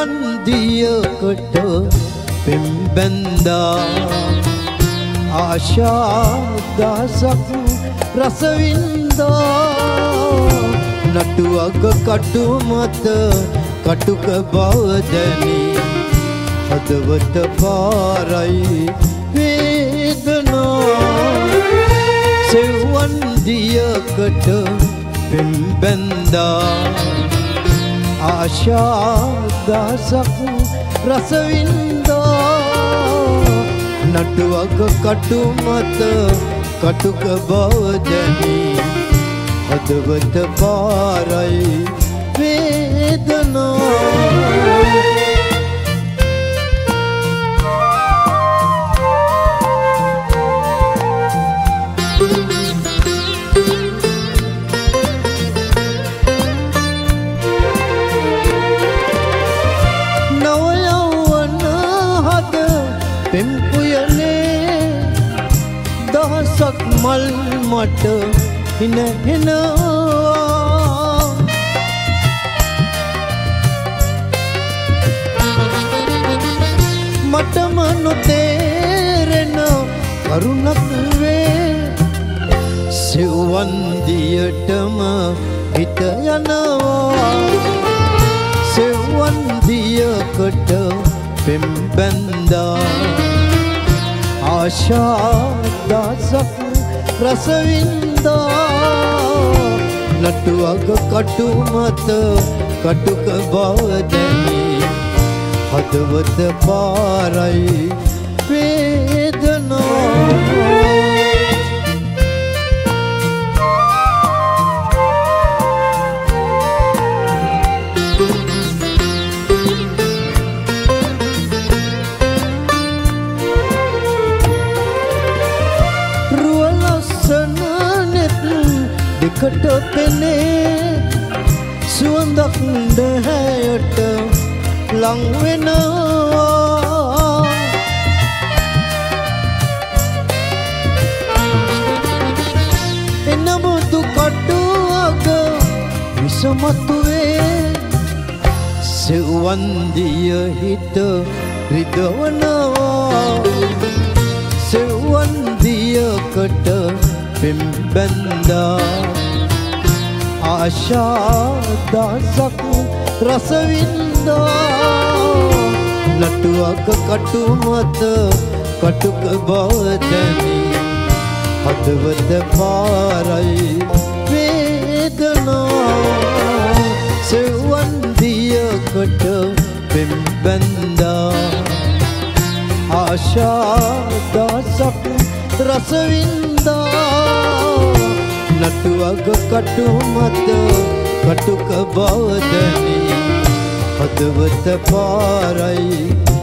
දියකට පෙම්බැන්දා ආශා දහසක් රසවින්දා නටුවක කටු මත කටුක බව දැනි හදවත පාරයි වේදනා සෙව්වන් දියකට පෙම්බැන්දා ආශා දහසක් රසවින්දා නටුවක කටු මත කටුක බව දැනි හදවත පාරයි වේදනා දහසක් මල් මට හිනහෙනවා මටම නොතේරෙන කරුණක් වේ සෙව්වන් දියටම හිත යනවා සෙව්වන් දියකට පෙම්බැන්දා ආශා දහසක් රසවින්දා නටුවක කටු මත කටුක බව දැනි හදවත පාරයි වේදනා දෙකට පෙනේ සුවඳක් දැහැයට ලං වෙනවා එනමුදු කටුවක විසමතුවේ සෙව්වන් දිය හිත රිදවනවා සෙව්වන් දියකට පෙම්බැන්දා ආශා දහසක් රසවින්දා නටුවක කටු මත කටුක බව දැනි හදවත පාරයි වේදනා සෙව්වන් දියකට පෙම්බැන්දා ආශා දහසක් රසවින්දා නටුවක කටු මත කටුක බව දැනි හදවත පාරයි